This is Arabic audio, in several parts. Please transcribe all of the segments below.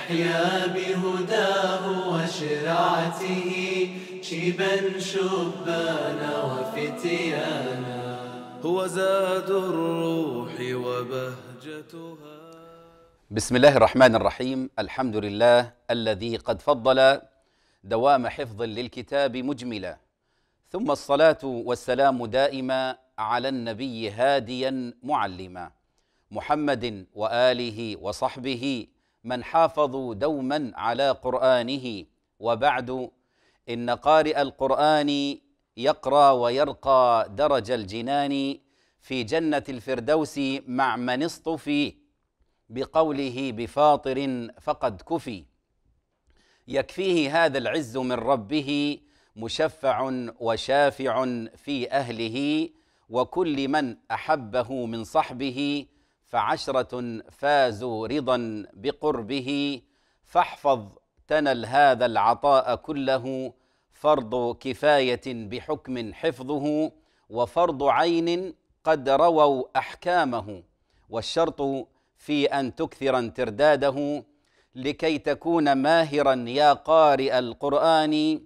نحيا بهداه وشرعته شيبا شبانا وفتيانا. هو زاد الروح وبهجتها. بسم الله الرحمن الرحيم. الحمد لله الذي قد فضل دوام حفظ للكتاب مجملا، ثم الصلاة والسلام دائما على النبي هاديا معلما، محمد وآله وصحبه من حافظوا دوما على قرآنه. وبعد، إن قارئ القرآن يقرأ ويرقى درج الجنان في جنة الفردوس مع من اصطفي بقوله بفاطر فقد كفي. يكفيه هذا العز من ربه مشفع وشافع في أهله، وكل من أحبه من صحبه فعشرة فازوا رضا بقربه. فاحفظ تنل هذا العطاء كله، فرض كفاية بحكم حفظه، وفرض عين قد رووا أحكامه، والشرط في أن تكثرا ترداده لكي تكون ماهرا يا قارئ القرآن،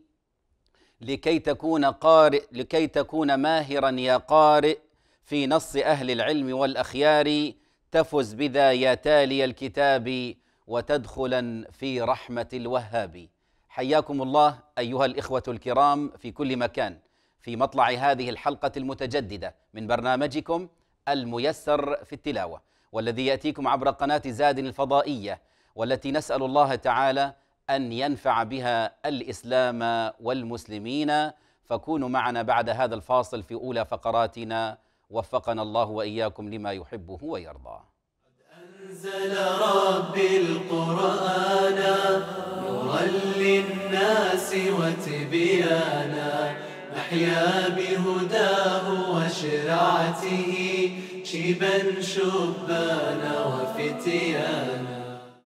لكي تكون ماهرا يا قارئ في نص أهل العلم والأخيار، تفز بذا يا تالي الكتاب وتدخلا في رحمة الوهاب. حياكم الله أيها الإخوة الكرام في كل مكان في مطلع هذه الحلقة المتجددة من برنامجكم الميسر في التلاوة، والذي يأتيكم عبر قناة زاد الفضائية، والتي نسأل الله تعالى أن ينفع بها الإسلام والمسلمين. فكونوا معنا بعد هذا الفاصل في أولى فقراتنا، وفقنا الله وإياكم لما يحبه ويرضى. أنزل ربي القرآن نورا للناس وتبيانا، نحيا بهداه وشرعته شيبا شبانا وفتيانا.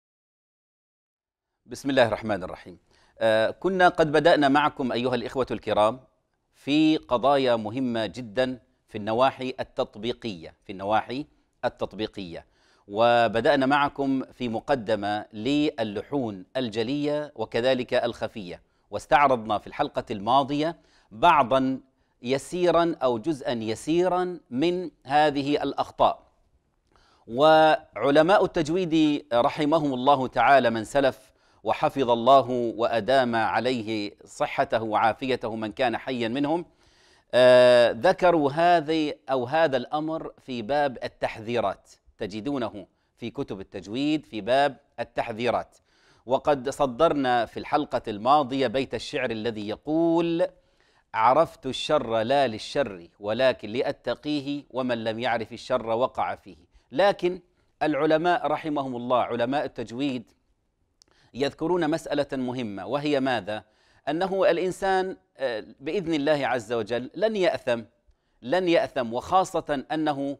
بسم الله الرحمن الرحيم. كنا قد بدأنا معكم أيها الإخوة الكرام في قضايا مهمة جدا في النواحي التطبيقية، وبدأنا معكم في مقدمة للحون الجلية وكذلك الخفية، واستعرضنا في الحلقة الماضية بعضا يسيرا أو جزءا يسيرا من هذه الأخطاء. وعلماء التجويد رحمهم الله تعالى من سلف، وحفظ الله وأدام عليه صحته وعافيته من كان حيا منهم، ذكروا هذا الأمر في باب التحذيرات، تجدونه في كتب التجويد في باب التحذيرات. وقد صدرنا في الحلقة الماضية بيت الشعر الذي يقول: عرفت الشر لا للشر ولكن لأتقيه، ومن لم يعرف الشر وقع فيه. لكن العلماء رحمهم الله، علماء التجويد، يذكرون مسألة مهمة، وهي ماذا؟ أنه الإنسان بإذن الله عز وجل لن يأثم، وخاصة أنه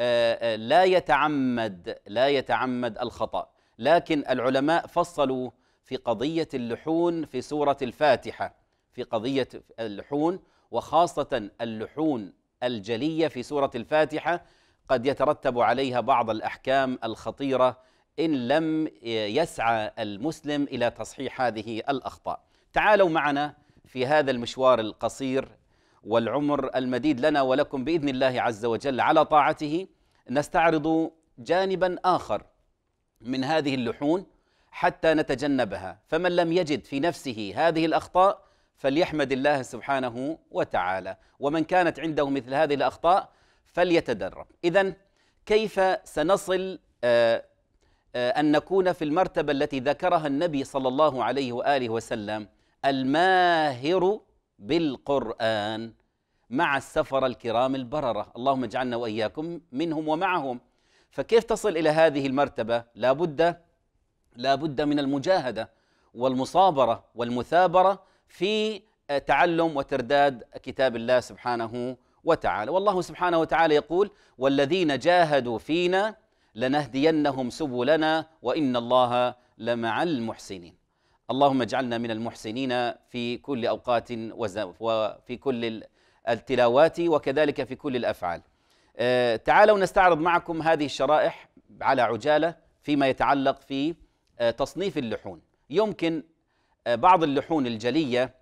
لا يتعمد الخطأ. لكن العلماء فصلوا في قضية اللحون في سورة الفاتحة، في قضية اللحون، وخاصة اللحون الجلية في سورة الفاتحة قد يترتب عليها بعض الأحكام الخطيرة إن لم يسعى المسلم إلى تصحيح هذه الأخطاء. تعالوا معنا في هذا المشوار القصير والعمر المديد لنا ولكم بإذن الله عز وجل على طاعته، نستعرض جانبا آخر من هذه اللحون حتى نتجنبها. فمن لم يجد في نفسه هذه الأخطاء فليحمد الله سبحانه وتعالى، ومن كانت عنده مثل هذه الأخطاء فليتدرب. إذن كيف سنصل أن نكون في المرتبة التي ذكرها النبي صلى الله عليه وآله وسلم، الماهر بالقرآن مع السفر الكرام البررة؟ اللهم اجعلنا وإياكم منهم ومعهم. فكيف تصل إلى هذه المرتبة؟ لا بد من المجاهدة والمصابرة والمثابرة في تعلم وترداد كتاب الله سبحانه وتعالى. والله سبحانه وتعالى يقول: والذين جاهدوا فينا لنهدينهم سبلنا وإن الله لمع المحسنين. اللهم اجعلنا من المحسنين في كل أوقات وفي كل التلاوات وكذلك في كل الأفعال. تعالوا نستعرض معكم هذه الشرائح على عجالة فيما يتعلق في تصنيف اللحون. يمكن بعض اللحون الجلية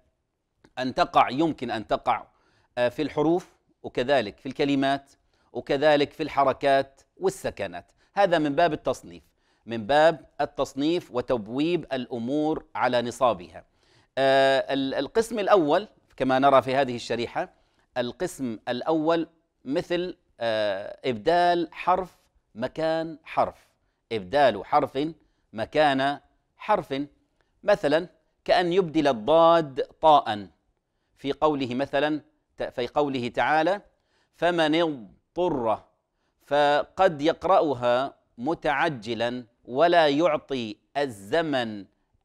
يمكن أن تقع في الحروف، وكذلك في الكلمات، وكذلك في الحركات والسكنات. هذا من باب التصنيف، من باب التصنيف وتبويب الأمور على نصابها. القسم الأول كما نرى في هذه الشريحة، القسم الأول مثل إبدال حرف مكان حرف، إبدال حرف مكان حرف، مثلا كأن يبدل الضاد طاء في قوله مثلا، في قوله تعالى فمن اضطر، فقد يقرأها متعجلا ولا يعطي الزمن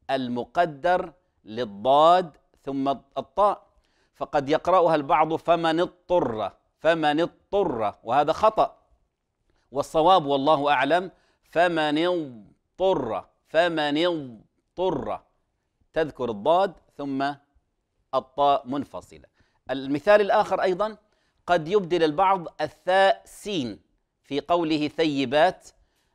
المقدر للضاد ثم الطاء، فقد يقرأها البعض فمن اضطر، فمن اضطر، وهذا خطأ، والصواب والله أعلم فمن اضطر، فمن اضطر، تذكر الضاد ثم الطاء منفصلة. المثال الآخر أيضا قد يبدل البعض الثاء سين في قوله ثيبات،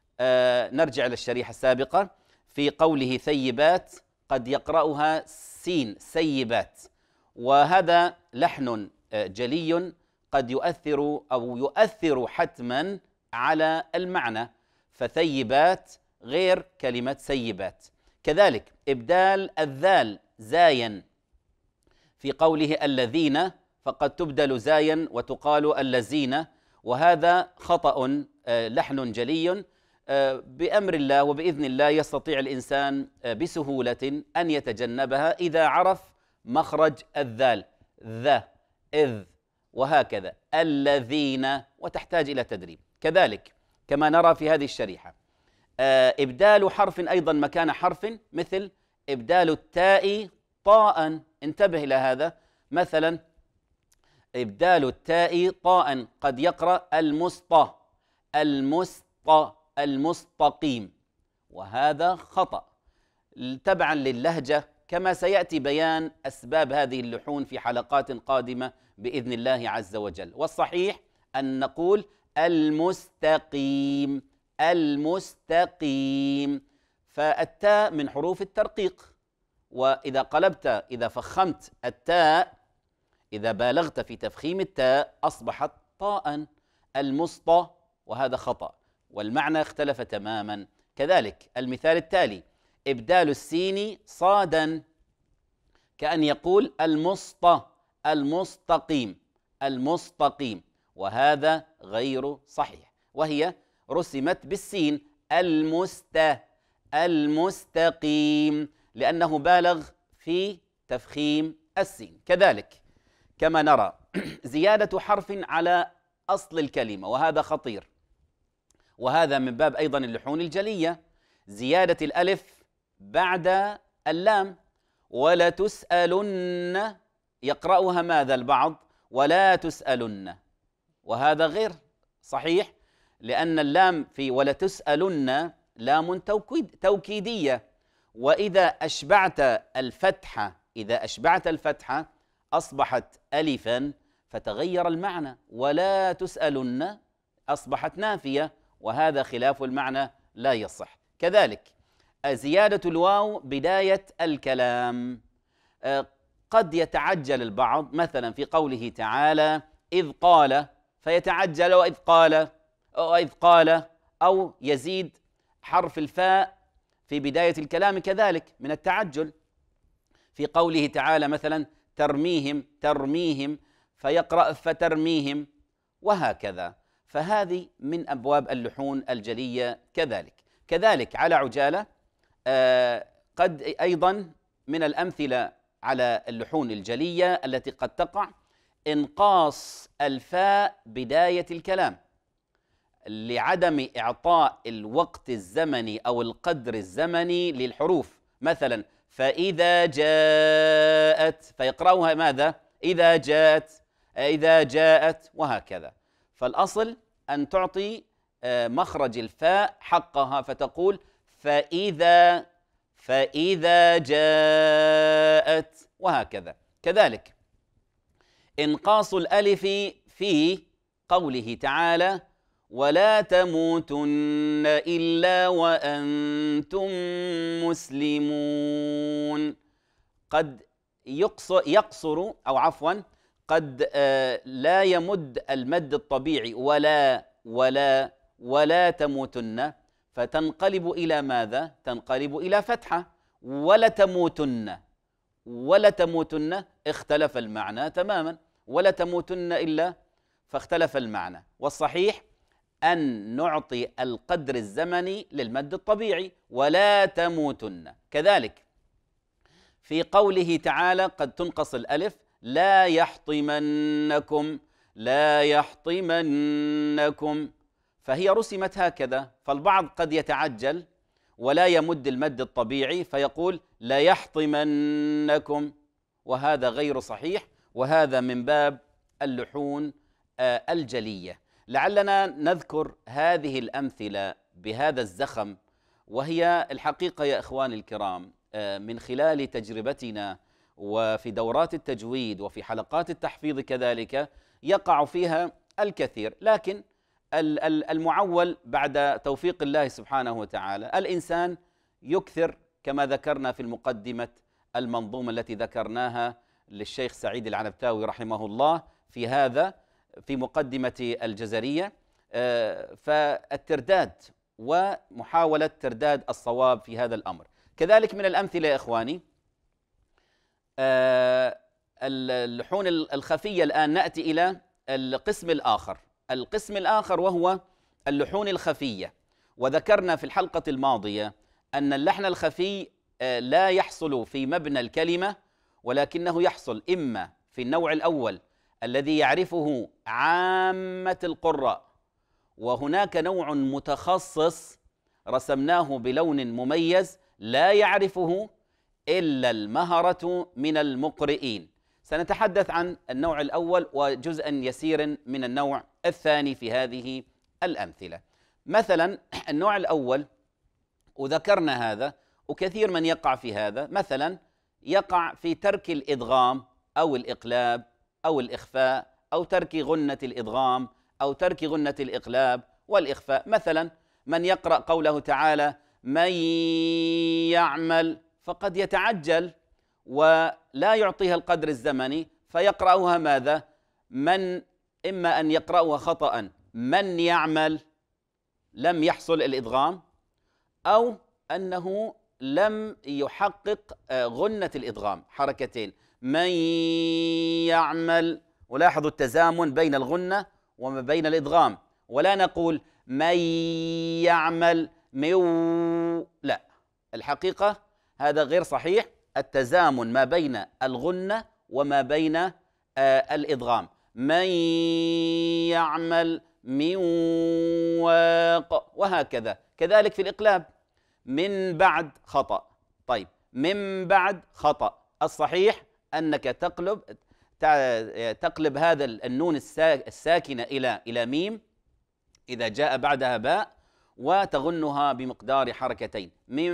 نرجع للشريحة السابقة، في قوله ثيبات قد يقرأها سين سيبات، وهذا لحن جلي قد يؤثر أو يؤثر حتما على المعنى، فثيبات غير كلمة سيبات. كذلك إبدال الذال زايا في قوله الذين، فقد تبدل زايا وتقال الذين، وهذا خطأ لحن جلي بأمر الله وبإذن الله يستطيع الإنسان بسهولة أن يتجنبها إذا عرف مخرج الذال، ذا، إذ، وهكذا، الذين، وتحتاج إلى تدريب. كذلك كما نرى في هذه الشريحة إبدال حرف أيضا مكان حرف، مثل إبدال التاء طاء، انتبه إلى هذا، مثلا إبدال التاء طاء قد يقرأ المسطى، المسطى، المستقيم، وهذا خطأ تبعا للهجة، كما سيأتي بيان أسباب هذه اللحون في حلقات قادمة بإذن الله عز وجل. والصحيح أن نقول المستقيم، المستقيم، فالتاء من حروف الترقيق، وإذا قلبت، إذا فخمت التاء، إذا بالغت في تفخيم التاء أصبحت طاء، المسطى، وهذا خطأ والمعنى اختلف تماما. كذلك المثال التالي إبدال السين صادا، كأن يقول المسطى، المستقيم، المستقيم، وهذا غير صحيح، وهي رسمت بالسين، المستقيم، لأنه بالغ في تفخيم السين. كذلك كما نرى زيادة حرف على أصل الكلمة، وهذا خطير، وهذا من باب أيضا اللحون الجلية، زيادة الألف بعد اللام، ولا تسألن، يقرأها ماذا البعض؟ ولا تسألن، وهذا غير صحيح، لأن اللام في ولا تسألن لام توكيدية، وإذا أشبعت الفتحة، إذا أشبعت الفتحة أصبحت ألفا فتغير المعنى، ولا تسألن أصبحت نافية، وهذا خلاف المعنى لا يصح. كذلك زيادة الواو بداية الكلام، قد يتعجل البعض مثلا في قوله تعالى إذ قال، فيتعجل وإذ قال، أو إذ قال، أو يزيد حرف الفاء في بداية الكلام كذلك من التعجل، في قوله تعالى مثلا ترميهم، ترميهم، فيقرأ فترميهم، وهكذا. فهذه من أبواب اللحون الجلية. كذلك على عجالة قد أيضا من الأمثلة على اللحون الجلية التي قد تقع إنقاص الفاء بداية الكلام لعدم إعطاء الوقت الزمني أو القدر الزمني للحروف، مثلا فإذا جاءت، فيقرأها ماذا؟ إذا جاءت، إذا جاءت، وهكذا. فالأصل أن تعطي مخرج الفاء حقها، فتقول فإذا، فإذا جاءت، وهكذا. كذلك إنقاص الألف في قوله تعالى ولا تموتن إلا وأنتم مسلمون. قد يقصر أو عفوا قد لا يمد المد الطبيعي ولا تموتن، فتنقلب إلى ماذا؟ تنقلب إلى فتحة. ولا تموتن اختلف المعنى تماما، ولا تموتن إلا، فاختلف المعنى. والصحيح أن نعطي القدر الزمني للمد الطبيعي، ولا تموتن. كذلك في قوله تعالى قد تنقص الألف، لا يحطمنكم، فهي رسمت هكذا، فالبعض قد يتعجل ولا يمد المد الطبيعي فيقول لا يحطمنكم، وهذا غير صحيح، وهذا من باب اللحون الجلية. لعلنا نذكر هذه الأمثلة بهذا الزخم، وهي الحقيقة يا إخواني الكرام من خلال تجربتنا وفي دورات التجويد وفي حلقات التحفيظ كذلك يقع فيها الكثير، لكن المعول بعد توفيق الله سبحانه وتعالى الإنسان يكثر، كما ذكرنا في المقدمة المنظومة التي ذكرناها للشيخ سعيد العنبتاوي رحمه الله في مقدمة الجزرية، فالترداد ومحاولة ترداد الصواب في هذا الأمر. كذلك من الأمثلة يا إخواني اللحون الخفية. الآن نأتي إلى القسم الآخر وهو اللحون الخفية. وذكرنا في الحلقة الماضية أن اللحن الخفي لا يحصل في مبنى الكلمة، ولكنه يحصل إما في النوع الأول الذي يعرفه عامة القراء، وهناك نوع متخصص رسمناه بلون مميز لا يعرفه إلا المهرة من المقرئين. سنتحدث عن النوع الأول وجزءا يسير من النوع الثاني في هذه الأمثلة. مثلا النوع الأول، وذكرنا هذا وكثير من يقع في هذا، مثلا يقع في ترك الإدغام أو الإقلاب أو الإخفاء، أو ترك غنة الإدغام أو ترك غنة الإقلاب والإخفاء. مثلا من يقرأ قوله تعالى من يعمل، فقد يتعجل ولا يعطيها القدر الزمني فيقرأها ماذا؟ إما أن يقرأها خطأ من يعمل لم يحصل الإدغام، أو أنه لم يحقق غنة الإدغام، حركتين من يعمل، ولاحظوا التزامن بين الغنة وما بين الإدغام، ولا نقول من يعمل لا، الحقيقة هذا غير صحيح، التزامن ما بين الغنة وما بين الإدغام. من يعمل من واق، وهكذا. كذلك في الإقلاب من بعد خطأ. طيب من بعد خطأ، الصحيح أنك تقلب هذا النون الساكنة إلى ميم إذا جاء بعدها باء، وتغنها بمقدار حركتين، من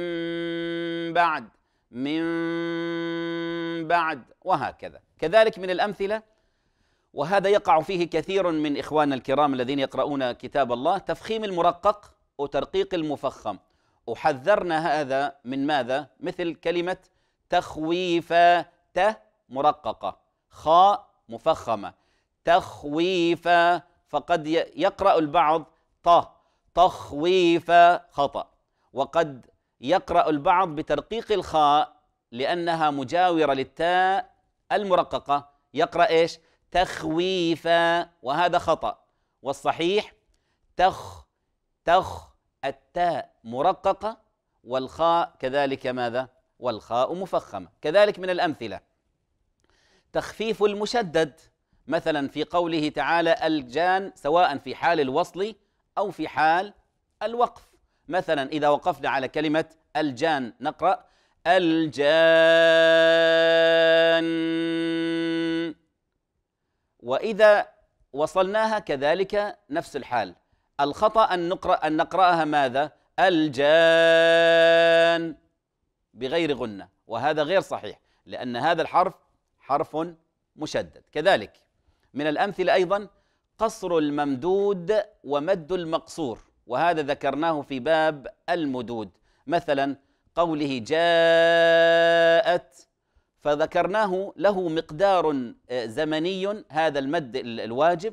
بعد وهكذا. كذلك من الأمثلة، وهذا يقع فيه كثير من إخواننا الكرام الذين يقرؤون كتاب الله، تفخيم المرقق وترقيق المفخم. وحذرنا هذا من ماذا؟ مثل كلمة تخويفا، مرققة، خاء مفخمة، تخويفا، فقد يقرأ البعض تخويفا خطأ، وقد يقرأ البعض بترقيق الخاء لأنها مجاورة للتاء المرققة، يقرأ إيش؟ تخويفا، وهذا خطأ. والصحيح التاء مرققة والخاء كذلك ماذا؟ والخاء مفخمة. كذلك من الأمثلة تخفيف المشدد، مثلا في قوله تعالى الجان، سواء في حال الوصل أو في حال الوقف. مثلا إذا وقفنا على كلمة الجان نقرأ الجان، وإذا وصلناها كذلك نفس الحال. الخطأ أن نقرأها ماذا؟ الجان بغير غنة، وهذا غير صحيح لأن هذا الحرف حرف مشدد. كذلك من الأمثلة أيضا قصر الممدود ومد المقصور، وهذا ذكرناه في باب المدود. مثلا قوله جاءت، فذكرناه له مقدار زمني، هذا المد الواجب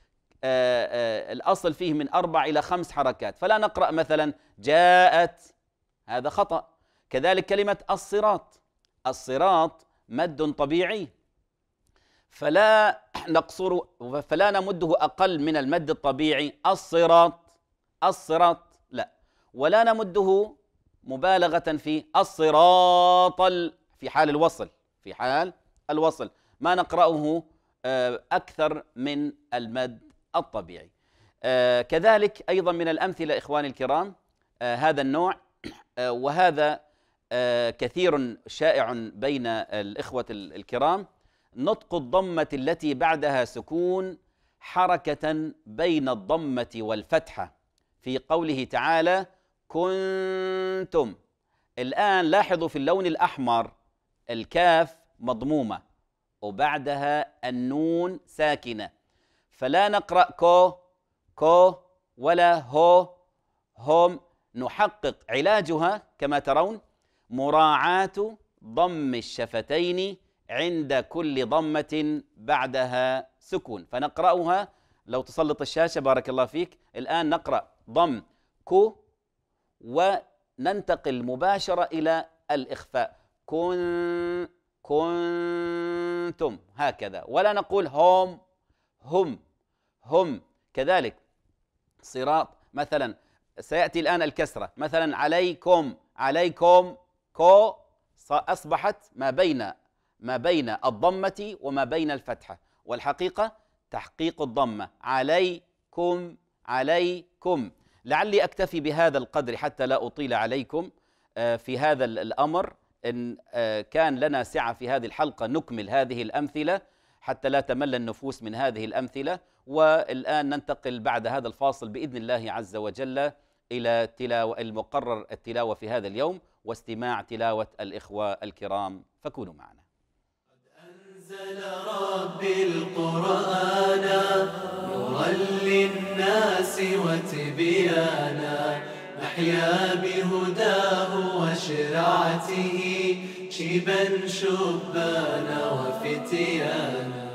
الأصل فيه من 4 إلى 5 حركات، فلا نقرأ مثلا جاءت، هذا خطأ. كذلك كلمة الصراط، الصراط مد طبيعي، فلا نقصر، فلا نمده أقل من المد الطبيعي، الصراط الصراط لا، ولا نمده مبالغة في الصراط في حال الوصل، في حال الوصل ما نقرأه أكثر من المد الطبيعي. كذلك أيضا من الأمثلة إخواني الكرام هذا النوع، وهذا كثير شائع بين الإخوة الكرام، نطق الضمة التي بعدها سكون حركة بين الضمة والفتحة في قوله تعالى كنتم. الآن لاحظوا في اللون الأحمر الكاف مضمومة وبعدها النون ساكنة، فلا نقرأ كو ولا هم، نحقق. علاجها كما ترون مراعاة ضم الشفتين عند كل ضمة بعدها سكون، فنقرأها. لو تسلط الشاشة بارك الله فيك، الآن نقرأ ضم كو وننتقل مباشرة إلى الإخفاء كنتم هكذا، ولا نقول هم. كذلك صراط مثلا سيأتي الآن الكسرة، مثلا عليكم كو أصبحت ما بين الضمة وما بين الفتحة، والحقيقة تحقيق الضمة عليكم. لعلي أكتفي بهذا القدر حتى لا أطيل عليكم في هذا الأمر. إن كان لنا سعة في هذه الحلقة نكمل هذه الأمثلة حتى لا تمل النفوس من هذه الأمثلة. والآن ننتقل بعد هذا الفاصل بإذن الله عز وجل إلى المقرر التلاوة في هذا اليوم واستماع تلاوة الإخوة الكرام، فكونوا معنا. أنزل ربي القرآن نورا للناس وتبيانا، نحيا بهداه وشرعته شيبا شبانا وفتيانا.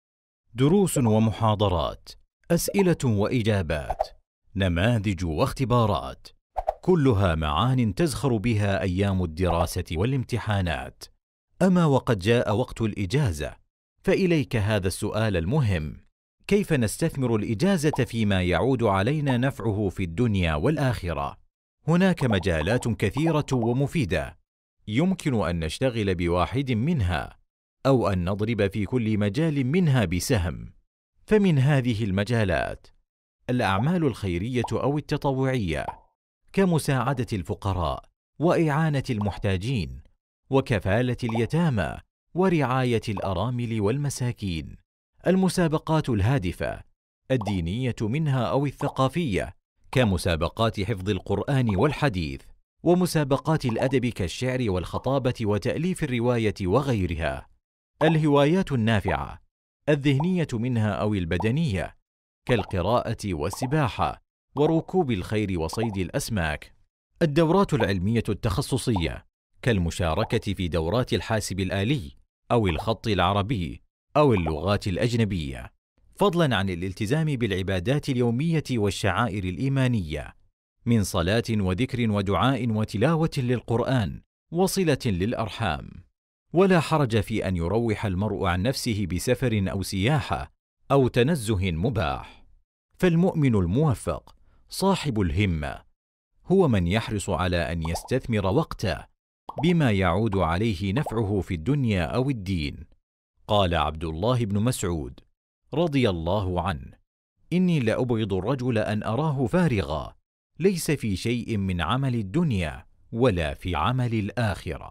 دروس ومحاضرات، أسئلة وإجابات، نماذج واختبارات، كلها معان تزخر بها أيام الدراسة والامتحانات. أما وقد جاء وقت الإجازة، فإليك هذا السؤال المهم: كيف نستثمر الإجازة فيما يعود علينا نفعه في الدنيا والآخرة؟ هناك مجالات كثيرة ومفيدة، يمكن أن نشتغل بواحد منها، أو أن نضرب في كل مجال منها بسهم. فمن هذه المجالات الأعمال الخيرية أو التطوعية، كمساعدة الفقراء وإعانة المحتاجين وكفالة اليتامى ورعاية الأرامل والمساكين. المسابقات الهادفة الدينية منها أو الثقافية، كمسابقات حفظ القرآن والحديث، ومسابقات الأدب كالشعر والخطابة وتأليف الرواية وغيرها. الهوايات النافعة الذهنية منها أو البدنية، كالقراءة والسباحة وركوب الخيل وصيد الأسماك. الدورات العلمية التخصصية، كالمشاركة في دورات الحاسب الآلي أو الخط العربي أو اللغات الأجنبية، فضلاً عن الالتزام بالعبادات اليومية والشعائر الإيمانية من صلاة وذكر ودعاء وتلاوة للقرآن وصلة للأرحام. ولا حرج في أن يروح المرء عن نفسه بسفر أو سياحة أو تنزه مباح. فالمؤمن الموفق صاحب الهمة هو من يحرص على أن يستثمر وقته بما يعود عليه نفعه في الدنيا أو الدين. قال عبد الله بن مسعود رضي الله عنه: إني لأبغض الرجل أن أراه فارغا، ليس في شيء من عمل الدنيا ولا في عمل الآخرة.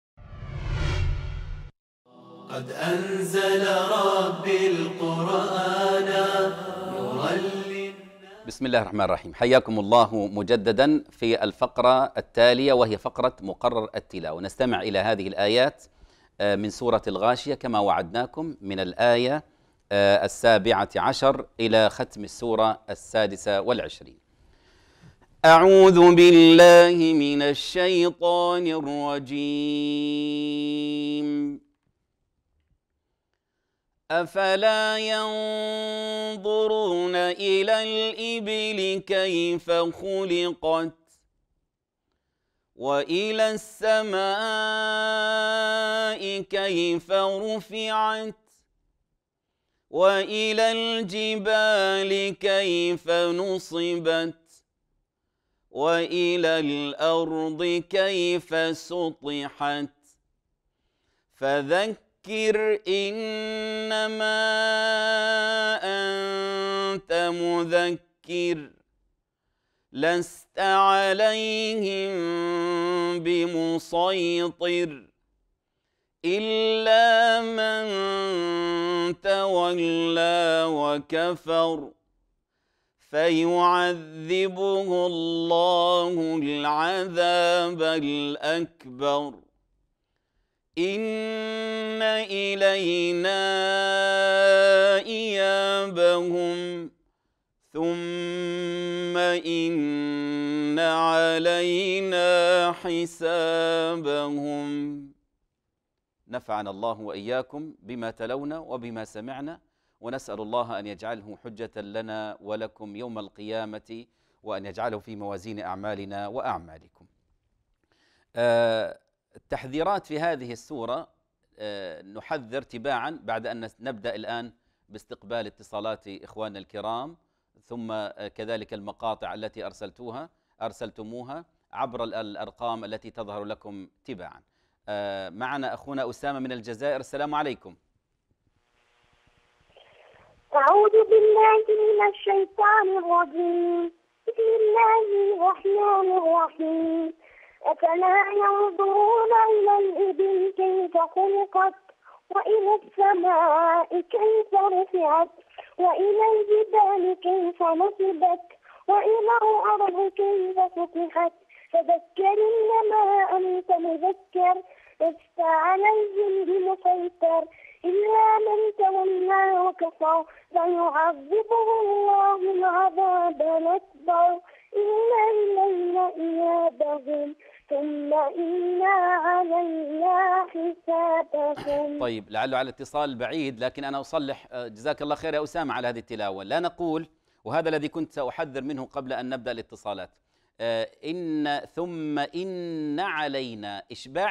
قد أنزل ربي القرآن نورا للناس. بسم الله الرحمن الرحيم، حياكم الله مجددا في الفقرة التالية وهي فقرة مقرر التلاوة. نستمع إلى هذه الآيات من سورة الغاشية كما وعدناكم، من الآية 17 إلى ختم السورة 26. أعوذ بالله من الشيطان الرجيم. أفلا ينظرون إلى الإبل كيف خلقت وإلى السماء كيف رفعت وإلى الجبال كيف نصبت وإلى الأرض كيف سطحت فذكر إنما أنت مذكر لست عليهم بمسيطر إلا من تولى وكفر فيعذبه الله العذاب الأكبر إن إلينا إيابهم ثم إن علينا حسابهم. نفعنا الله وإياكم بما تلونا وبما سمعنا، ونسأل الله أن يجعله حجة لنا ولكم يوم القيامة، وأن يجعله في موازين أعمالنا وأعمالكم. التحذيرات في هذه السورة نحذر تباعا بعد أن نبدأ الآن باستقبال اتصالات إخواننا الكرام، ثم كذلك المقاطع التي أرسلتموها عبر الأرقام التي تظهر لكم تباعا. معنا أخونا أسامة من الجزائر. السلام عليكم. أعوذ بالله من الشيطان الرجيم. بسم الله الرحمن الرحيم. أفلا ينظرون إلى الإبل كيف خلقت وإلى السماء كيف رفعت وإلى الجبال كيف نصبت وإلى الأرض كيف سطحت فذكر إنما أنت مذكر لست عليهم بمسيطر إلا من تولى وكفر فيعذبه الله العذاب الأكبر إن إلينا إيابهم ثم إن علينا حسابهم. طيب، لعله على الاتصال بعيد، لكن أنا أصلح. جزاك الله خير يا أسامة على هذه التلاوة. لا نقول، وهذا الذي كنت سأحذر منه قبل أن نبدأ الاتصالات، ثم إن علينا،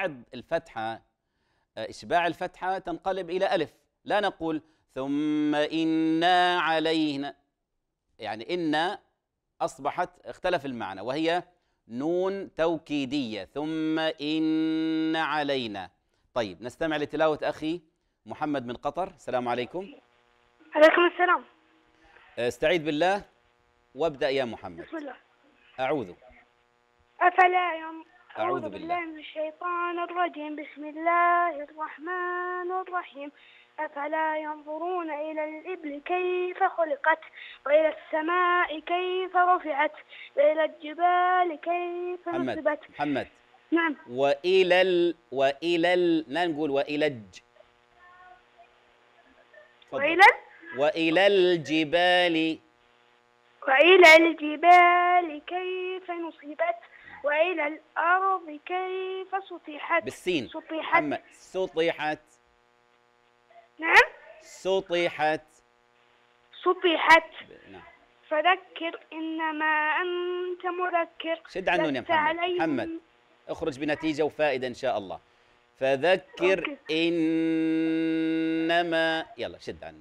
إشباع الفتحة تنقلب إلى ألف. لا نقول ثم إنا علينا، يعني إن أصبحت اختلف المعنى، وهي نون توكيدية. ثم إن علينا. طيب، نستمع لتلاوة أخي محمد من قطر. السلام عليكم. عليكم السلام. استعيذ بالله وابدأ يا محمد. بسم الله. أعوذ بالله من الشيطان الرجيم. بسم الله الرحمن الرحيم. أفلا ينظرون إلى الإبل كيف خلقت وإلى السماء كيف رفعت وإلى الجبال كيف نصبت. محمد. نعم. لا نقول وإلى وإلى الجبال كيف نصبت وإلى الأرض كيف سطحت. بالسين. محمد. سطحت. نعم. سطحت. نعم. فذكر إنما أنت مذكر. شد عنه يا محمد. اخرج بنتيجة وفائدة إن شاء الله. فذكر إنما، يلا شد عنه.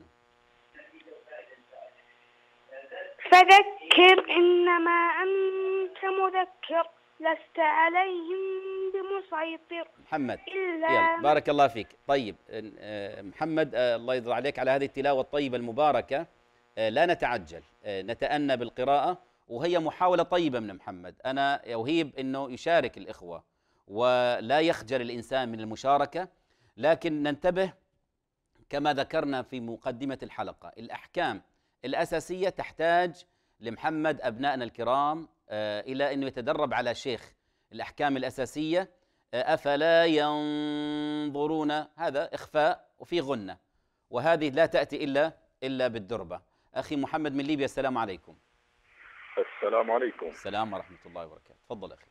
فذكر إنما أنت مذكر لست عليهم بمسيطر. محمد، يلا بارك الله فيك. طيب محمد، الله يرضى عليك على هذه التلاوة الطيبة المباركة. لا نتعجل، نتأنى بالقراءة، وهي محاولة طيبة من محمد. أنا أهيب أنه يشارك الإخوة ولا يخجل الإنسان من المشاركة، لكن ننتبه كما ذكرنا في مقدمة الحلقة، الأحكام الأساسية تحتاج لمحمد أبنائنا الكرام إلى أنه يتدرب على شيخ الأحكام الأساسية. أفلا ينظرون، هذا إخفاء وفي غنة، وهذه لا تأتي إلا إلا بالدربة. أخي محمد من ليبيا، السلام عليكم. السلام عليكم. السلام ورحمة الله وبركاته. تفضل أخي.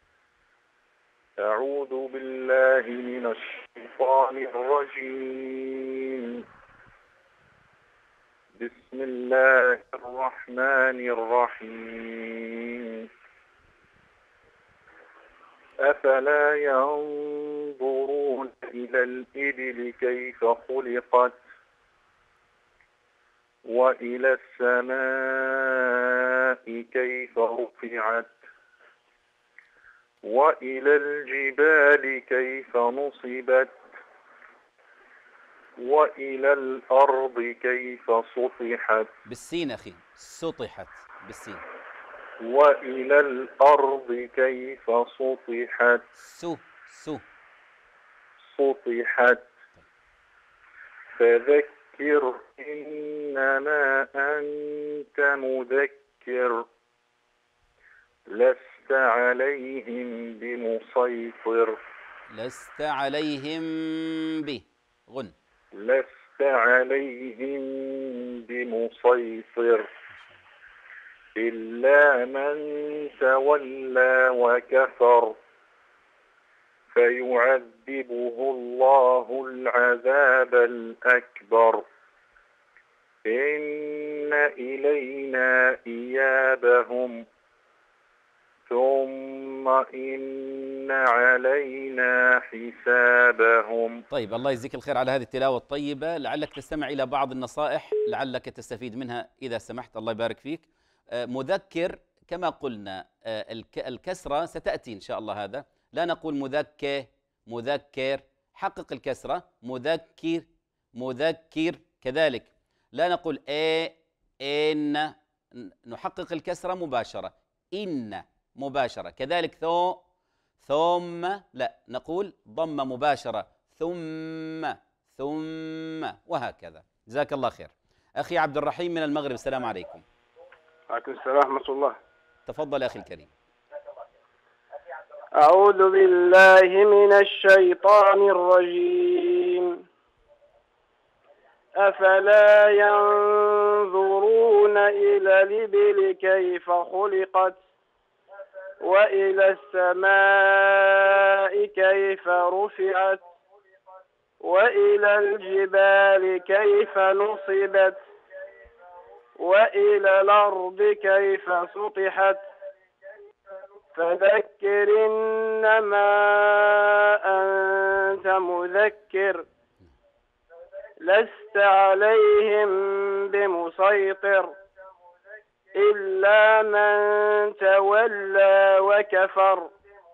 أعوذ بالله من الشيطان الرجيم. بسم الله الرحمن الرحيم. أفلا ينظرون إلى الإبل كيف خلقت وإلى السماء كيف رفعت وإلى الجبال كيف نصبت وإلى الأرض كيف سطحت. بالسين أخي، سطحت بالسين. وإلى الأرض كيف سطحت. سطحت. فذكر إنما أنت مذكر لست عليهم بمسيطر. لست عليهم غن. لست عليهم بمسيطر إلا من تولى وكفر فيعذبه الله العذاب الأكبر إن إلينا إيابهم ثم إن علينا حسابهم. طيب، الله يجزيك الخير على هذه التلاوة الطيبة. لعلك تستمع إلى بعض النصائح لعلك تستفيد منها إذا سمحت. الله يبارك فيك. مذكر كما قلنا، الكسرة ستأتي إن شاء الله. هذا لا نقول مذكر، حقق الكسرة. مذكر كذلك. لا نقول إن، نحقق الكسرة مباشرة. إن مباشرة كذلك. ثم لا نقول ضم مباشرة. ثم وهكذا. جزاك الله خير. أخي عبد الرحيم من المغرب، السلام عليكم. وعليكم السلام ورحمة الله. تفضل أخي الكريم. أعوذ بالله من الشيطان الرجيم. أفلا ينظرون إلى الإبل كيف خلقت وإلى السماء كيف رفعت وإلى الجبال كيف نصبت وإلى الأرض كيف سطحت. فذكر إنما أنت مذكر لست عليهم بمسيطر إلا من تولى وكفر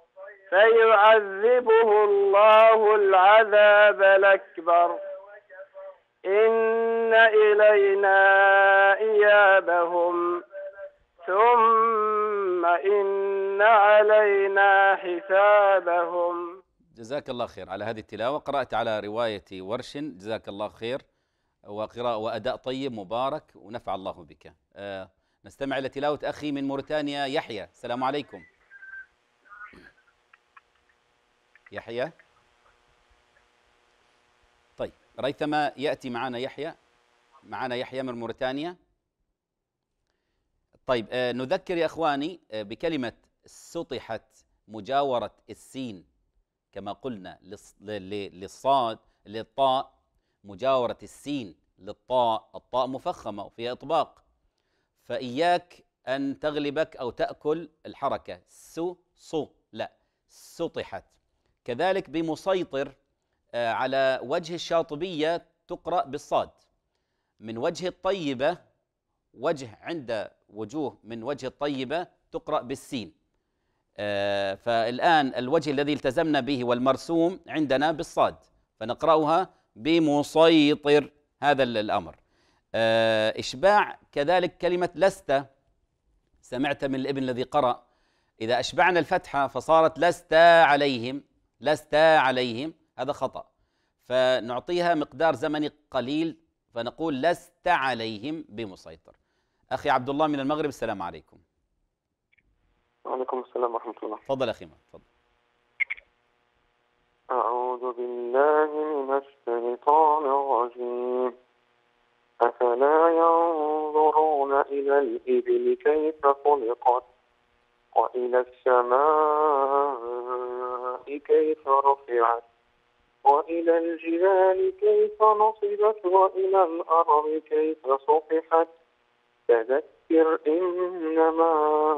فيعذبه الله العذاب الأكبر إن إلينا إيابهم ثم إن علينا حسابهم. جزاك الله خير على هذه التلاوة. قرأت على رواية ورش، جزاك الله خير، وقراءة وأداء طيب مبارك ونفع الله بك. نستمع إلى تلاوة أخي من موريتانيا يحيى. السلام عليكم. يحيى. طيب، ريثما يأتي معنا يحيى من موريتانيا. طيب، نذكر يا إخواني بكلمة سطحت، مجاورة السين كما قلنا للطاء، مجاورة السين للطاء. الطاء مفخمة وفيها إطباق، فإياك أن تغلبك أو تأكل الحركة. لا، سطحت. كذلك بمسيطر على وجه الشاطبية تقرأ بالصاد. من وجه الطيبة، عند وجوه من وجه الطيبة تقرأ بالسين. فالآن الوجه الذي التزمنا به والمرسوم عندنا بالصاد، فنقرأها بمسيطر. هذا الأمر. إشباع كذلك كلمة لست. سمعت من الابن الذي قرأ إذا أشبعنا الفتحة فصارت لست عليهم، هذا خطأ. فنعطيها مقدار زمني قليل فنقول لست عليهم بمسيطر. أخي عبد الله من المغرب، السلام عليكم. وعليكم السلام ورحمة الله. تفضل أخي. تفضل. أعوذ بالله من الشيطان الرجيم. أفلا ينظرون إلى الإبل كيف خلقت وإلى السماء كيف رفعت وإلى الجبال كيف نصبت وإلى الأرض كيف سطحت فذكر إنما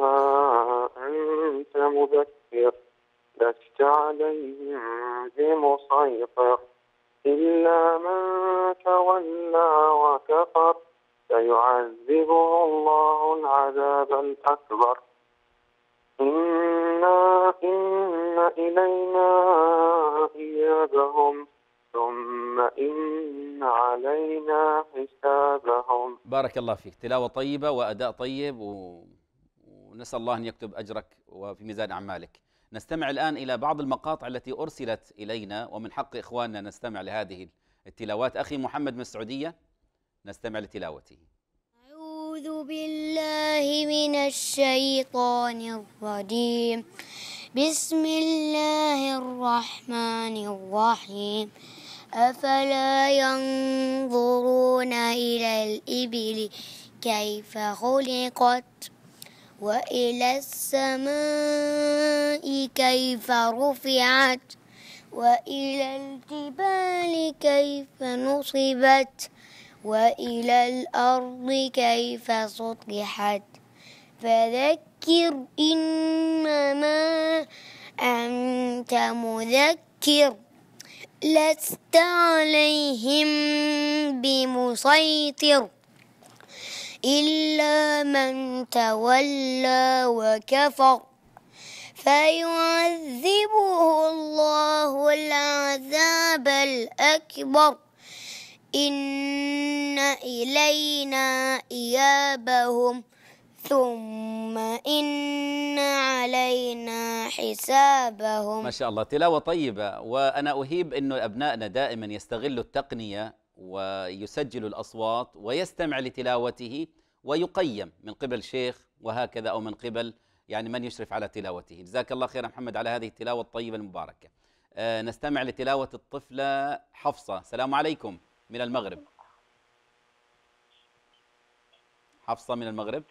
أنت مذكر لست عليهم بمسيطر إلا من تولى وكفر فيعذبه الله العذاب الأكبر إن إلينا إيابهم ثم إن علينا حسابهم. بارك الله فيك، تلاوة طيبة وأداء طيب ونسأل الله أن يكتب أجرك وفي ميزان أعمالك. نستمع الآن إلى بعض المقاطع التي أرسلت إلينا، ومن حق إخواننا نستمع لهذه التلاوات. أخي محمد من السعودية نستمع لتلاوته. أعوذ بالله من الشيطان الرجيم. بسم الله الرحمن الرحيم. أفلا ينظرون إلى الإبل كيف خلقت وإلى السماء كيف رفعت وإلى الجبال كيف نصبت وإلى الأرض كيف سطحت فذكر إنما أنت مذكر لست عليهم بمسيطر إلا من تولى وكفر فيعذبه الله العذاب الأكبر إن إلينا إيابهم ثم إن علينا حسابهم. ما شاء الله، تلاوة طيبة. وأنا أهيب أنه أبنائنا دائما يستغلوا التقنية ويسجلوا الأصوات ويستمع لتلاوته ويقيم من قبل شيخ وهكذا، أو من قبل يعني من يشرف على تلاوته. جزاك الله خير محمد على هذه التلاوة الطيبة المباركة. نستمع لتلاوة الطفلة حفصة. السلام عليكم من المغرب. حفصة من المغرب.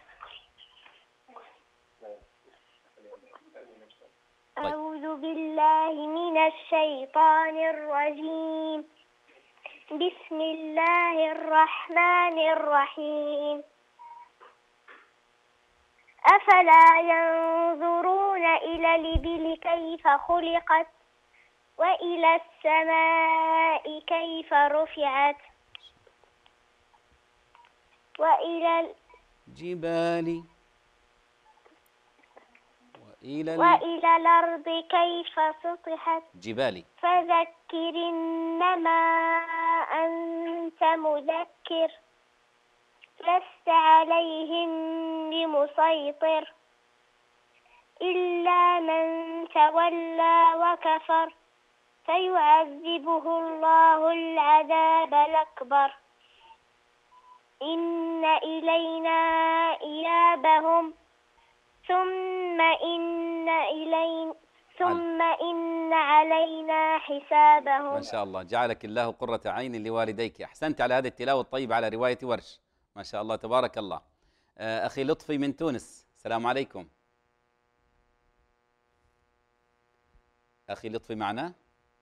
طيب. أعوذ بالله من الشيطان الرجيم. بسم الله الرحمن الرحيم. أفلا ينظرون إلى الإبل كيف خلقت وإلى السماء كيف رفعت وإلى الجبال وإلى الأرض كيف سطحت جبالي فذكر إنما أنت مذكر لست عليهم بمسيطر إلا من تولى وكفر فيعذبه الله العذاب الأكبر إن إلينا إيابهم ثم إن علينا حسابهم. ما شاء الله، جعلك الله قرة عين لوالديك. أحسنت على هذه التلاوة الطيبة على رواية ورش، ما شاء الله تبارك الله. أخي لطفي من تونس. السلام عليكم. أخي لطفي معنا؟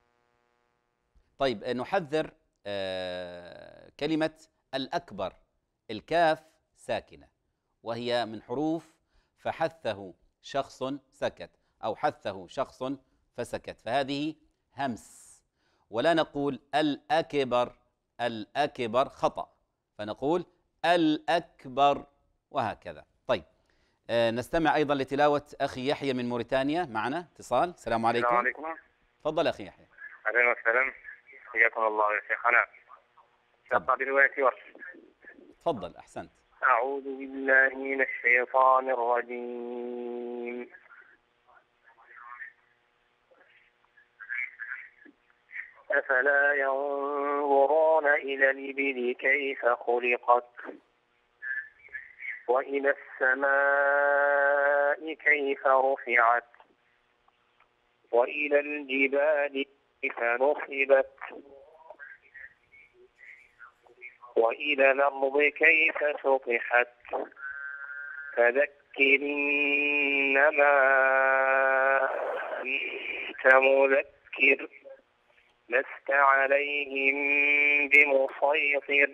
طيب، نحذر كلمة الأكبر، الكاف ساكنة وهي من حروف فحثه شخص سكت أو حثه شخص فسكت، فهذه همس. ولا نقول الأكبر، الأكبر خطأ، فنقول الأكبر وهكذا. طيب، نستمع أيضا لتلاوة أخي يحيى من موريتانيا. معنا اتصال. السلام عليكم. السلام عليكم. تفضل أخي يحيى. أهلا وسهلا، حياكم الله يا شيخنا. شرح برواية ورش. تفضل. أحسنت. أعوذ بالله من الشيطان الرجيم. أفلا ينظرون إلى الإبل كيف خلقت وإلى السماء كيف رفعت وإلى الجبال كيف نصبت وإلى الأرض كيف سطحت فذكر إنما أنت مذكر لست عليهم بمسيطر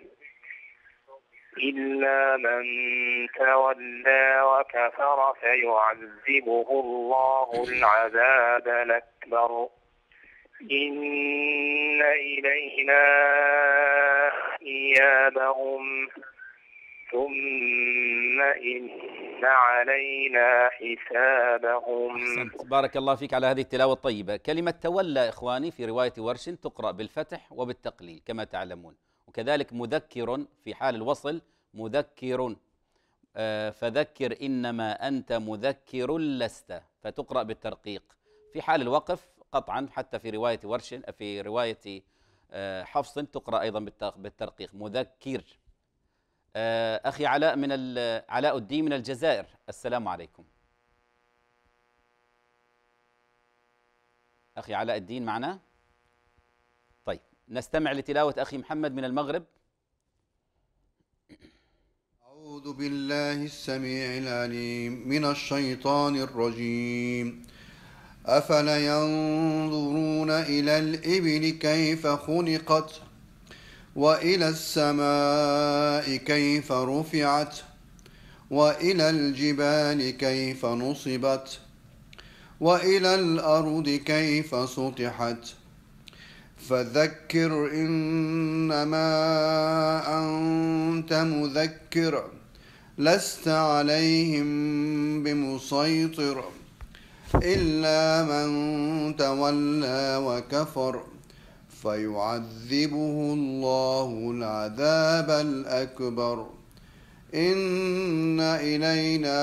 إلا من تولى وكفر فيعذبه الله العذاب الأكبر إن إلينا إيابهم ثم إن علينا حسابهم. أحسنت، بارك الله فيك على هذه التلاوة الطيبة. كلمة تولى إخواني في رواية ورش تقرأ بالفتح وبالتقليل كما تعلمون، وكذلك مذكر في حال الوصل مذكر، فذكر إنما أنت مذكر لست، فتقرأ بالترقيق. في حال الوقف قطعا حتى في رواية ورش، في رواية حفص تقرأ أيضا بالترقيق مذكر. أخي علاء علاء الدين من الجزائر، السلام عليكم. أخي علاء الدين معنا؟ طيب نستمع لتلاوة أخي محمد من المغرب. أعوذ بالله السميع العليم من الشيطان الرجيم. أفلا ينظرون إلى الإبل كيف خلقت وإلى السماء كيف رفعت وإلى الجبال كيف نصبت وإلى الأرض كيف سطحت فذكر إنما أنت مذكر لست عليهم بمسيطر إلا من تولى وكفر فيعذبه الله العذاب الأكبر إن إلينا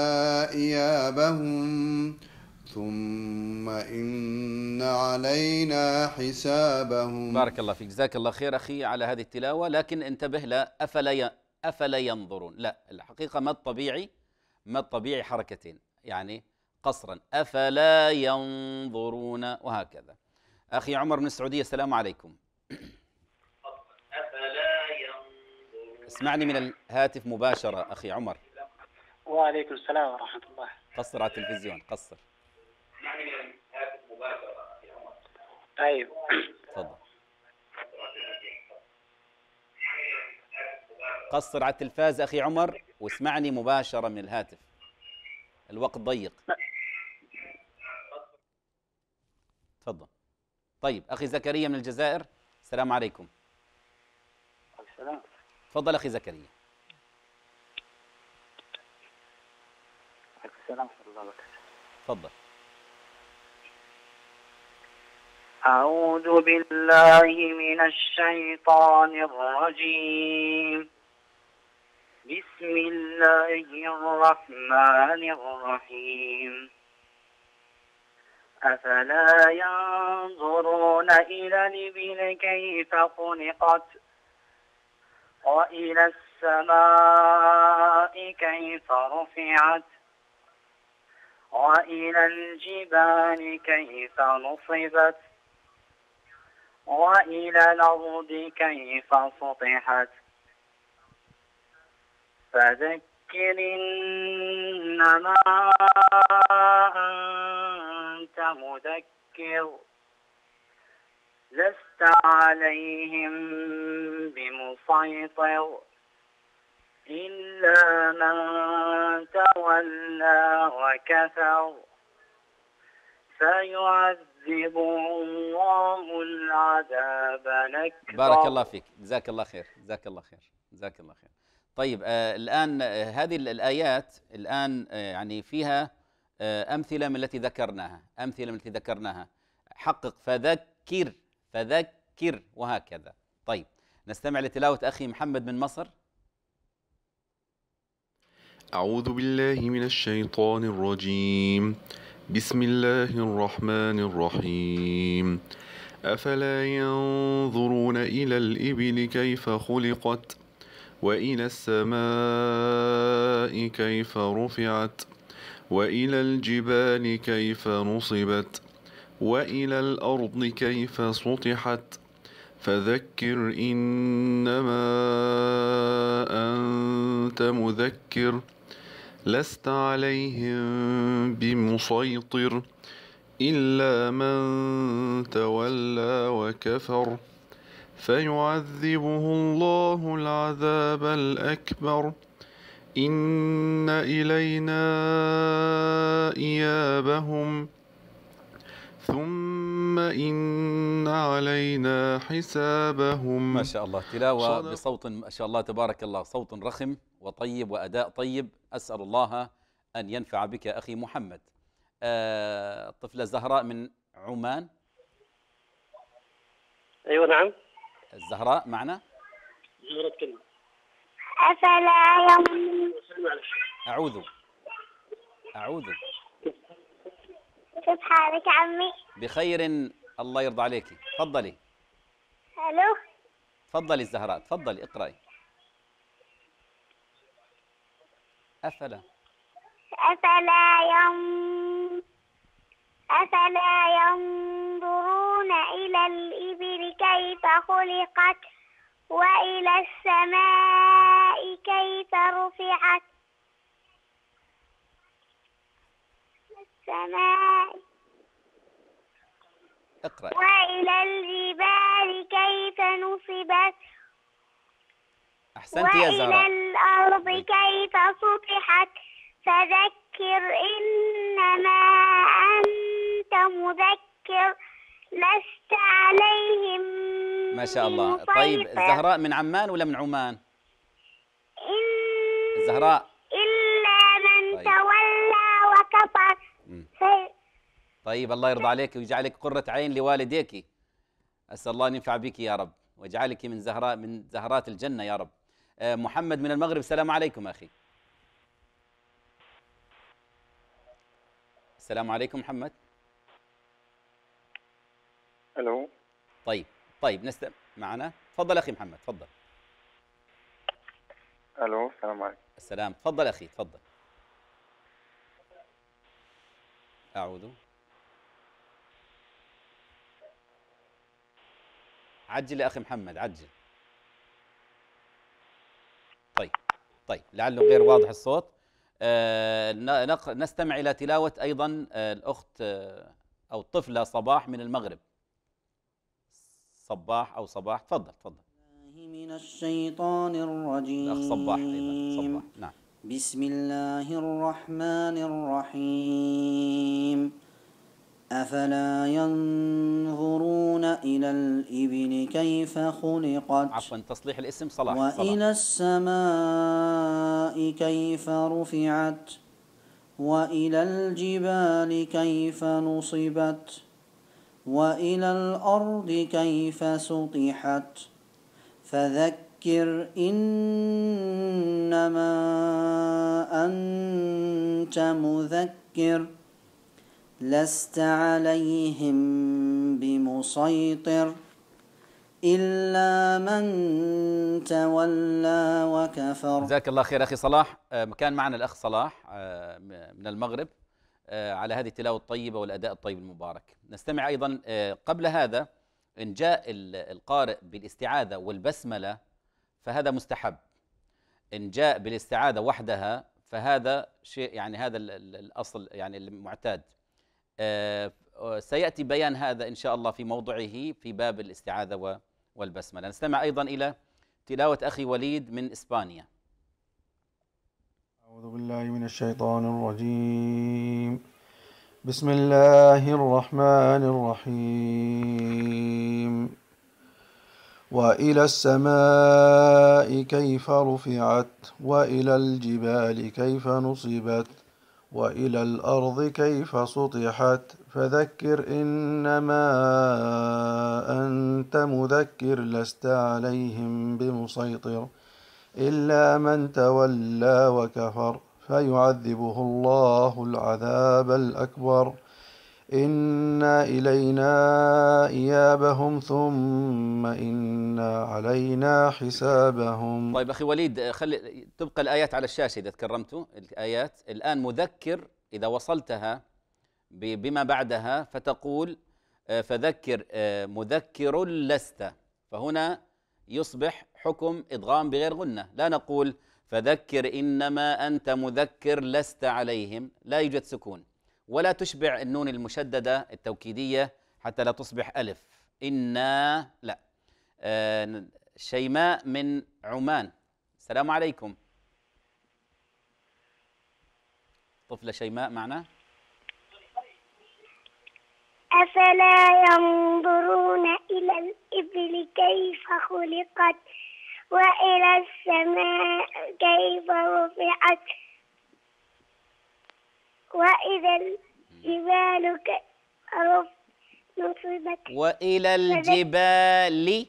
إيابهم ثم إن علينا حسابهم. بارك الله فيك، جزاك الله خير أخي على هذه التلاوة. لكن انتبه، لا أفلا ينظرون، لا، الحقيقة ما الطبيعي حركتين، يعني قصرا أفلا ينظرون وهكذا. أخي عمر من السعودية، السلام عليكم. اسمعني من الهاتف مباشرة أخي عمر. وعليكم السلام ورحمة الله. قصر على التلفزيون، قصر. اسمعني من الهاتف مباشرة أخي عمر. أيوه تفضل. قصر على التلفاز أخي عمر واسمعني مباشرة من الهاتف، الوقت ضيق. تفضل. طيب أخي زكريا من الجزائر، السلام عليكم. السلام. تفضل أخي زكريا. السلام ورحمة الله وبركاته. تفضل. أعوذ بالله من الشيطان الرجيم. بسم الله الرحمن الرحيم. أفلا ينظرون إلى الإبل كيف خلقت وإلى السماء كيف رفعت وإلى الجبال كيف نصبت وإلى الأرض كيف سطحت فذكر إنما أنت مذكر لست عليهم بمسيطر إلا من تولى وكفر فيعذبه الله العذاب الأكبر. بارك الله فيك، جزاك الله خير، جزاك الله خير، جزاك الله خير. طيب الآن هذه الآيات الآن يعني فيها أمثلة من التي ذكرناها، حقق فذكر وهكذا. طيب نستمع لتلاوة أخي محمد من مصر. أعوذ بالله من الشيطان الرجيم. بسم الله الرحمن الرحيم. أفلا ينظرون إلى الإبل كيف خلقت وإلى السماء كيف رفعت وإلى الجبال كيف نصبت وإلى الأرض كيف سطحت فذكر إنما أنت مذكر لست عليهم بمسيطر إلا من تولى وكفر فيعذبه الله العذاب الأكبر إن إلينا إيابهم ثم إن علينا حسابهم. ما شاء الله، تلاوة بصوت ما شاء الله تبارك الله، صوت رخم وطيب وأداء طيب. أسأل الله أن ينفع بك أخي محمد. الطفلة زهراء من عمان. أيوة نعم. الزهراء معنا. زهرة كلمة. أفلا ينظرون. أعوذ. كيف حالك عمي؟ بخير الله يرضى عليك. تفضلي. ألو. تفضلي الزهراء، تفضلي اقرأي. أفلا ينظرون إلى الإبل كيف خلقت وإلى السماء كيف رفعت اقرأي. وإلى الجبال كيف نصبت أحسنت يا زهراء. وإلى الأرض كيف سطحت فذكر إنما أنت مذكر لست عليهم ما شاء الله. بمسيطر. طيب الزهراء من عمان ولا من عمان؟ الزهراء إلا من تولى وكفر. طيب الله يرضى عليك ويجعلك قرة عين لوالديك. أسأل الله أن ينفع بك يا رب ويجعلك من زهرات الجنة يا رب. محمد من المغرب. السلام عليكم أخي. السلام عليكم محمد. الو. طيب نستمع معنا. تفضل أخي محمد، تفضل. الو السلام عليكم. السلام، تفضل أخي تفضل. أعوذ. عجل يا أخي محمد عجل. طيب لعله غير واضح الصوت. نستمع إلى تلاوة أيضا الأخت أو الطفلة صباح من المغرب. صباح تفضل. من الشيطان الرجيم. الأخ صباح أيضا. نعم. بسم الله الرحمن الرحيم. أفلا ينظرون إلى الإبل كيف خلقت. عفوا تصليح الاسم صلاح. وإلى السماء كيف رفعت وإلى الجبال كيف نصبت وإلى الأرض كيف سطحت فذكر إنما أنت مذكر لست عليهم بمسيطر إلا من تولى وكفر. جزاك الله خير أخي صلاح. كان معنا الأخ صلاح من المغرب على هذه التلاوة الطيبة والأداء الطيب المبارك. نستمع أيضا قبل هذا إن جاء القارئ بالاستعاذة والبسملة فهذا مستحب. إن جاء بالاستعاذة وحدها فهذا شيء يعني هذا الأصل يعني المعتاد. سيأتي بيان هذا إن شاء الله في موضعه في باب الاستعاذة والبسملة. نستمع أيضا إلى تلاوة أخي وليد من إسبانيا. أعوذ بالله من الشيطان الرجيم. بسم الله الرحمن الرحيم. وإلى السماء كيف رفعت وإلى الجبال كيف نصبت وإلى الأرض كيف سطحت فذكر إنما أنت مذكر لست عليهم بمسيطر إلا من تولى وكفر فيعذبه الله العذاب الأكبر إن إلينا إيابهم ثم إن علينا حسابهم. طيب أخي وليد تبقى الآيات على الشاشة إذا تكرمتوا الآيات. الآن مذكر إذا وصلتها بما بعدها فتقول فذكر مذكر لست فهنا يصبح حكم إدغام بغير غنة، لا نقول فذكر إنما أنت مذكر لست عليهم، لا يوجد سكون، ولا تشبع النون المشددة التوكيدية حتى لا تصبح ألف. إنا لا. شيماء من عمان، السلام عليكم. طفلة شيماء معنا. أفلا ينظرون إلى الإبل كيف خلقت وإلى السماء كيف رفعت وإذا الجبال نصبت وإلى الجبال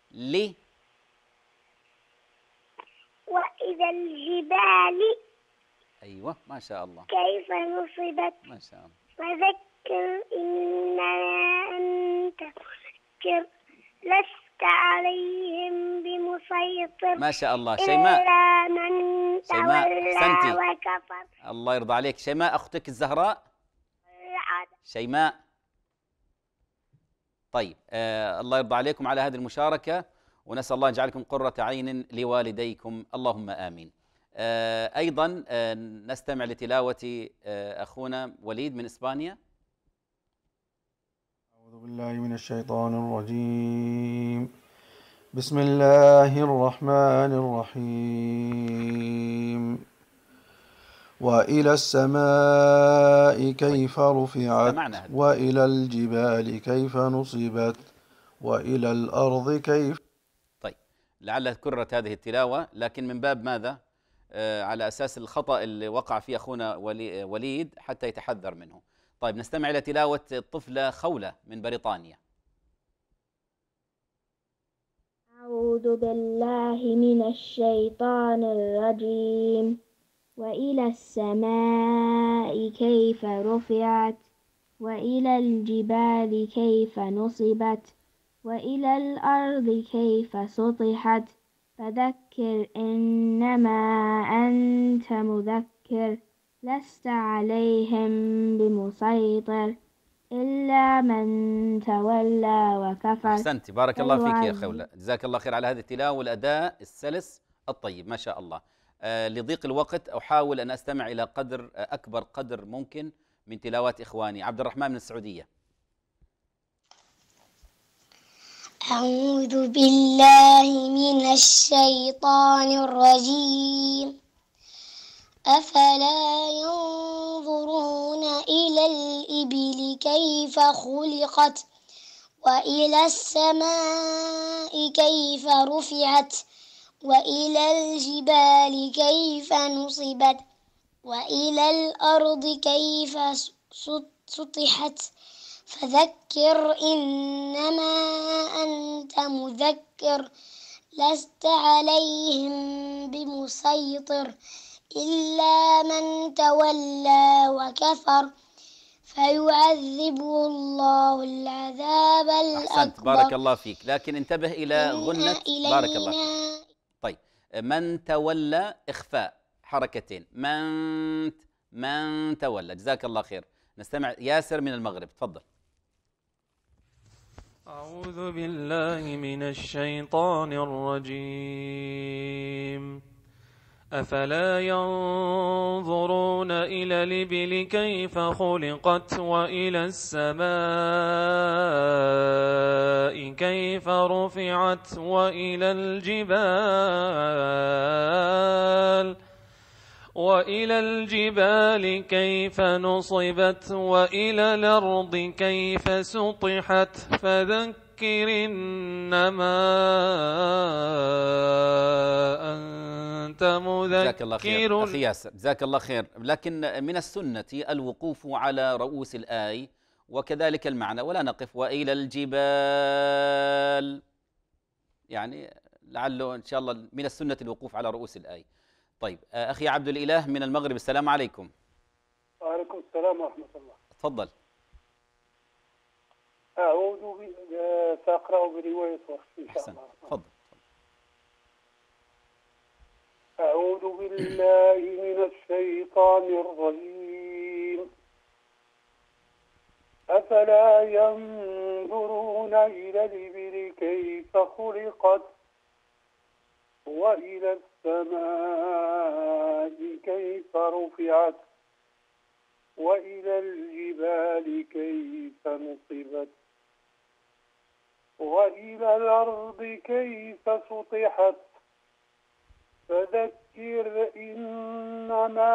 وإذا الجبال أيوة ما شاء الله كيف نصبت ما شاء الله. فذكر إنما أنت مذكر لست عليهم بمسيطر ما شاء الله. شيماء إلا من تولى وكفر. الله يرضى عليك. شيماء أختك الزهراء. شيماء طيب الله يرضى عليكم على هذه المشاركة، ونسأل الله يجعلكم قرة عين لوالديكم، اللهم آمين. أيضا نستمع لتلاوة أخونا وليد من إسبانيا. أعوذ بالله من الشيطان الرجيم. بسم الله الرحمن الرحيم. وإلى السماء كيف رفعت وإلى الجبال كيف نصبت وإلى الأرض كيف. طيب لعل كررت هذه التلاوة، لكن من باب ماذا؟ على أساس الخطأ اللي وقع فيه أخونا وليد حتى يتحذر منه. طيب نستمع إلى تلاوة الطفلة خولة من بريطانيا. أعوذ بالله من الشيطان الرجيم. وإلى السماء كيف رفعت وإلى الجبال كيف نصبت وإلى الأرض كيف سطحت فذكر إنما أنت مذكر لست عليهم بمسيطر إلا من تولى وكفر. أحسنت، بارك الله فيك يا خولة، جزاك الله خير على هذه التلاوة والأداء السلس الطيب ما شاء الله. لضيق الوقت أحاول أن أستمع إلى أكبر قدر ممكن من تلاوات إخواني. عبد الرحمن من السعودية. أعوذ بالله من الشيطان الرجيم. أفلا ينظرون إلى الإبل كيف خلقت وإلى السماء كيف رفعت وإلى الجبال كيف نصبت وإلى الأرض كيف سطحت فذكر إنما أنت مذكر لست عليهم بمسيطر إلا من تولى وكفر فيعذبه الله العذاب الأكبر. أحسنت، بارك الله فيك، لكن انتبه إلى غنة. بارك الله فيك. طيب من تولى إخفاء حركتين، من تولى، جزاك الله خير. نستمع ياسر من المغرب، تفضل. أعوذ بالله من الشيطان الرجيم. أفلا ينظرون إلى الإبل كيف خلقت وإلى السماء كيف رفعت وإلى الجبال كيف نصبت وإلى الأرض كيف سطحت فذكر إنما أنت مذكر. جزاك الله خير أخي ياسر، جزاك الله خير. لكن من السنة الوقوف على رؤوس الآي وكذلك المعنى، ولا نقف وإلى الجبال، يعني لعله إن شاء الله من السنة الوقوف على رؤوس الآي. طيب أخي عبد الإله من المغرب، السلام عليكم. وعليكم السلام ورحمة الله. تفضل. سأقرأ برواية ورش إن شاء الله. تفضل. أعوذ بالله من الشيطان الرجيم. أفلا ينظرون إلى الإبل كيف خلقت وإلى السماء كيف رفعت وإلى الجبال كيف نصبت وإلى الأرض كيف سطحت فذكر إنما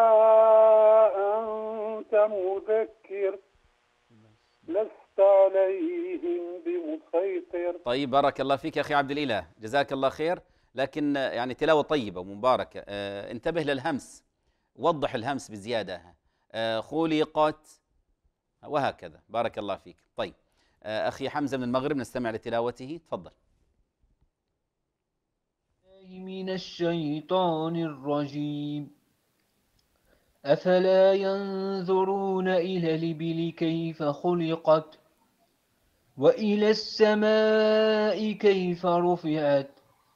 أنت مذكر لست عليهم بمسيطر. طيب بارك الله فيك يا أخي عبد الإله، جزاك الله خير. لكن يعني تلاوة طيبة ومباركة. انتبه للهمس، وضح الهمس بزيادة. خلقت وهكذا. بارك الله فيك. طيب أخي حمزة من المغرب نستمع لتلاوته، تفضل. من الشيطان الرجيم. أفلا ينظرون إلى الإبل كيف خلقت وإلى السماء كيف رفعت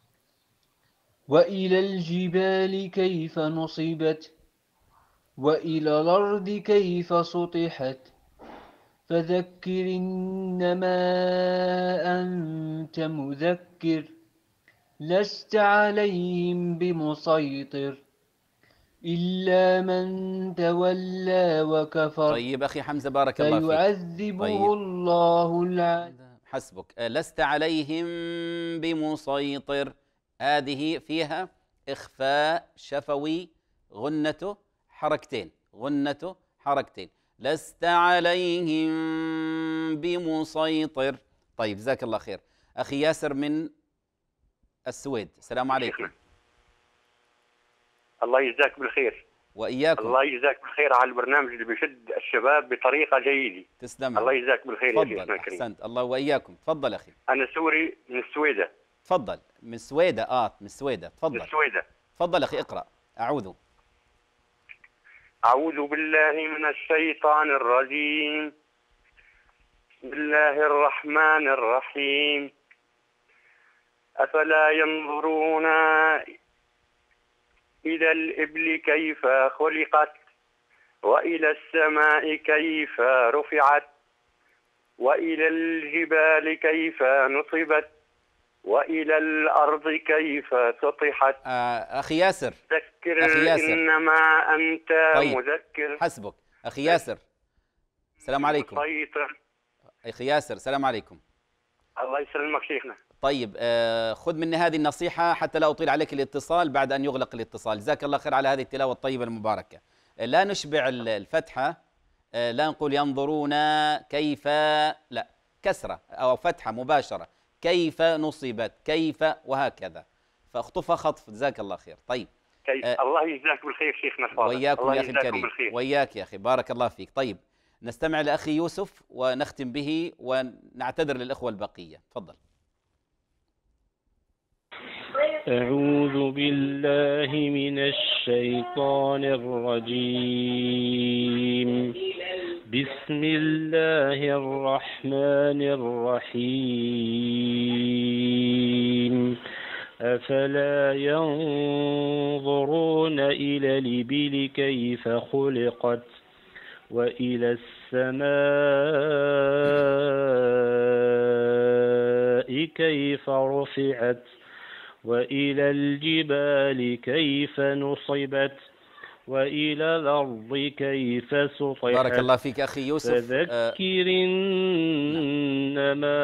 وإلى الجبال كيف نصبت وإلى الأرض كيف سطحت فذكر إنما أنت مذكر لست عليهم بمسيطر إلا من تولى وكفر. طيب أخي حمزة بارك الله فيك. فيعذبه الله العذاب. حسبك. لست عليهم بمسيطر، هذه فيها إخفاء شفوي، غنته حركتين، غنته حركتين. لست عليهم بمسيطر. طيب جزاك الله خير. أخي ياسر من السويد، السلام عليكم. الله يجزاك بالخير. وإياكم. الله يجزاك بالخير على البرنامج اللي بيشد الشباب بطريقة جيدة. تسلم. الله يجزاك بالخير يا شيخنا الكريم. أحسنت. الله وإياكم. تفضل أخي. أنا سوري من السويدة. تفضل. من السويدة. من السويدة. تفضل. من السويدة. تفضل أخي اقرأ. أعوذ بالله من الشيطان الرجيم. بسم الله الرحمن الرحيم. أفلا ينظرون إلى الإبل كيف خلقت وإلى السماء كيف رفعت وإلى الجبال كيف نصبت وإلى الأرض كيف سطحت. أخي ياسر. ذكر إنما أنت مذكر. حسبك. أخي ياسر السلام عليكم. أخي ياسر السلام عليكم. الله يسلمك شيخنا. طيب خذ مني هذه النصيحة حتى لا أطيل عليك الاتصال بعد أن يغلق الاتصال. جزاك الله خير على هذه التلاوة الطيبة المباركة. لا نشبع الفتحة، لا نقول ينظرون كيف، لا، كسرة أو فتحة مباشرة. كيف نصبت، كيف، وهكذا، فاخطفها خطف. جزاك الله خير. طيب الله يجزاك بالخير شيخنا الفاضل. وإياكم يا أخي الكريم. وإياك يا أخي بارك الله فيك. طيب نستمع لأخي يوسف ونختم به ونعتذر للإخوة البقية. تفضل. أعوذ بالله من الشيطان الرجيم. بسم الله الرحمن الرحيم. أفلا ينظرون إلى الإبل كيف خلقت وإلى السماء كيف رفعت وإلى الجبال كيف نصبت وإلى الأرض كيف سطحت. بارك الله فيك أخي يوسف. فذكر إنما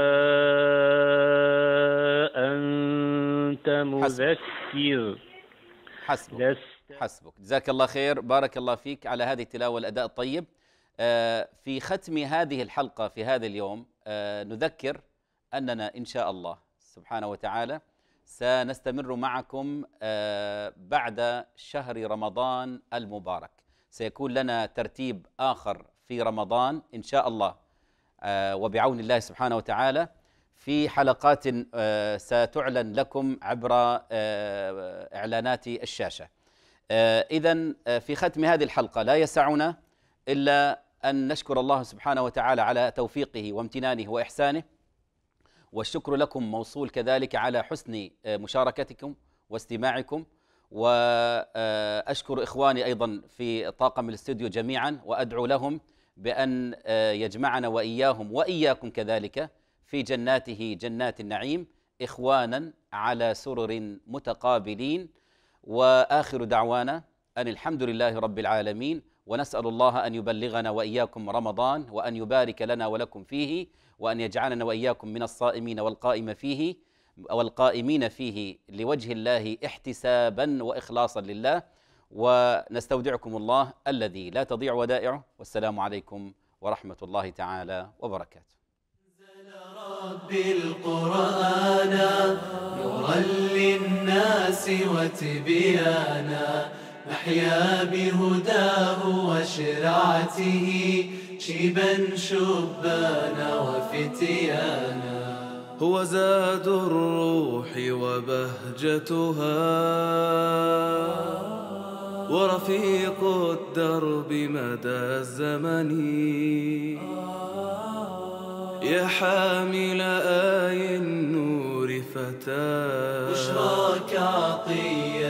أنت مذكر. حسبك. جزاك الله خير. بارك الله فيك على هذه التلاوة والأداء الطيب. في ختم هذه الحلقة في هذا اليوم نذكر أننا إن شاء الله سبحانه وتعالى سنستمر معكم بعد شهر رمضان المبارك. سيكون لنا ترتيب آخر في رمضان إن شاء الله وبعون الله سبحانه وتعالى في حلقات ستعلن لكم عبر إعلانات الشاشة. إذن في ختم هذه الحلقة لا يسعنا إلا أن نشكر الله سبحانه وتعالى على توفيقه وامتنانه وإحسانه، والشكر لكم موصول كذلك على حسن مشاركتكم واستماعكم، وأشكر إخواني أيضا في طاقم الاستوديو جميعا، وأدعو لهم بأن يجمعنا وإياهم وإياكم كذلك في جناته جنات النعيم إخوانا على سرر متقابلين. وآخر دعوانا أن الحمد لله رب العالمين، ونسأل الله أن يبلغنا وإياكم رمضان، وأن يبارك لنا ولكم فيه، وأن يجعلنا وإياكم من الصائمين والقائمين فيه لوجه الله احتسابا وإخلاصا لله. ونستودعكم الله الذي لا تضيع ودائعه، والسلام عليكم ورحمة الله تعالى وبركاته. ربي القرآن نورا للناس وتبيانا، نحيا بهداه وشرعته شيبا شبانا وفتيانا. هو زاد الروح وبهجتها ورفيق الدرب مدى الزمن، يا حامل آي النور فتاة بشراك عطية